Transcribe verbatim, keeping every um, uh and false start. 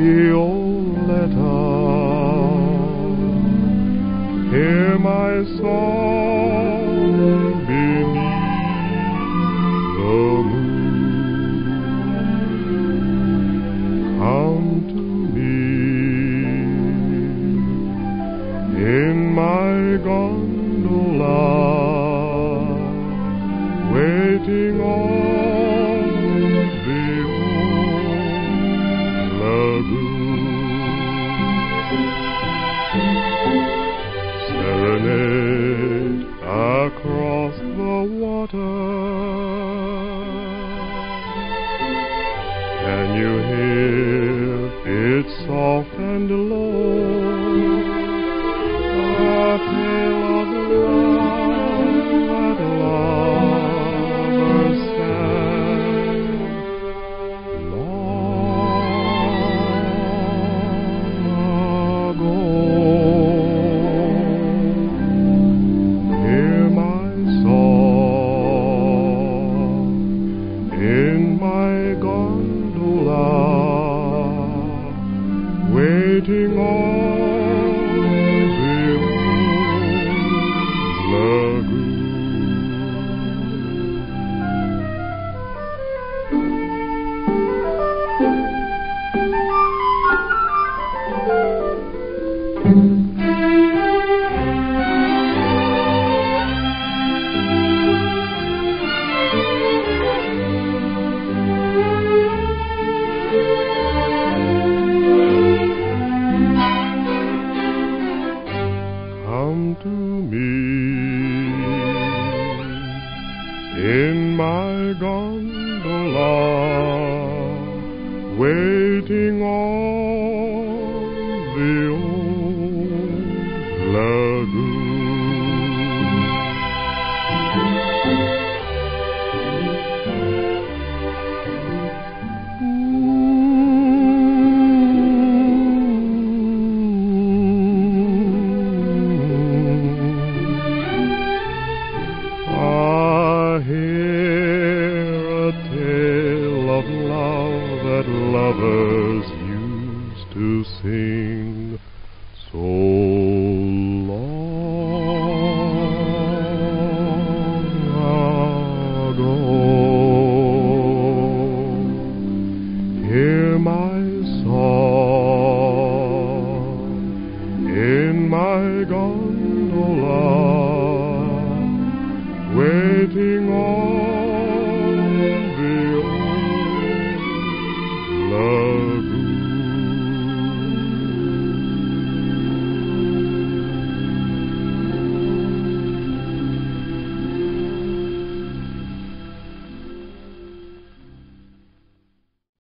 Violetta, hear my song beneath the moon. Come to me in my gondola, waiting on the old lagoon. Serenade across the water. Can you hear it soft and low? A tale of love that lovers sang long ago. Hear my song in my gondola, waiting on the old lagoon. Come to me in my gondola, waiting on the old lagoon. Hear a tale of love that lovers used to sing, so